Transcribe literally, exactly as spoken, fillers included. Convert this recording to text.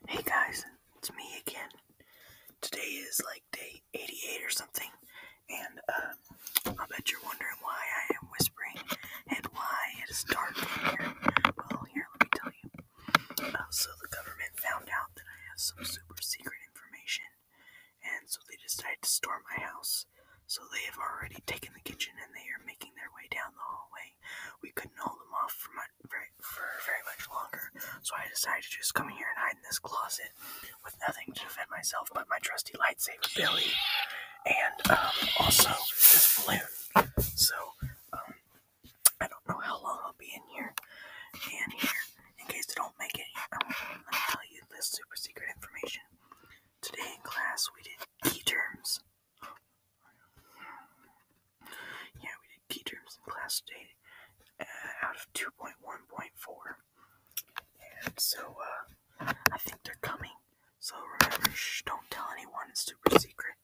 Hey guys, it's me again. Today is like day eighty-eight or something, and uh, I bet you're wondering why I am whispering and why it is dark in here. Well, here, let me tell you. Uh, so the government found out that I have some super secret information, and so they decided to storm my house. So they have already taken the kitchen and they are making their way down the hallway. We couldn't hold them off for, much, very, for very much longer, so I decided to just come here and hide in this closet with nothing to defend myself but my trusty lightsaber Billy and um, also this balloon. So um, I don't know how long I'll be in here and here. In case I don't make it here, I'm going to tell you this super secret information. Today in class we did key terms. Yeah, we did key terms in class today uh, out of two point one point four. And so uh, I think they're coming. So remember, shh, don't tell anyone. It's super secret.